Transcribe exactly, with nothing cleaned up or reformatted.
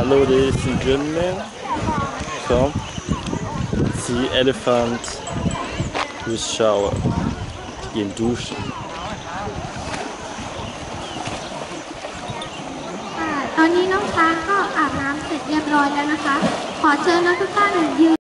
Hallo, ladies and gentlemen. Come see elephant with shower. Die gehen duschen. ตอนนี้น้องช้างก็อาบน้ำเสร็จเรียบร้อยแล้วนะคะขอเชิญนักทุกท่านยืน